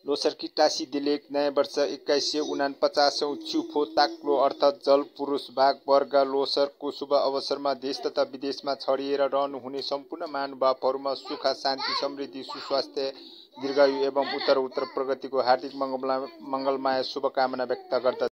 लोसर की टासी दिलेक नयाँ वर्ष 2149औं छिउफो ताक्लो अर्थात् जल पुरुष भाग वर्ग लोसरको शुभ अवसरमा देश तथा विदेशमा छरिएर रहनुहुने सम्पूर्ण महानुभावहरूमा सुख शान्ति समृद्धि सुस्वास्थ्य दीर्घायु एवं उत्तर प्रगतिको हार्दिक मङ्गलमय शुभकामना व्यक्त गर्दछ।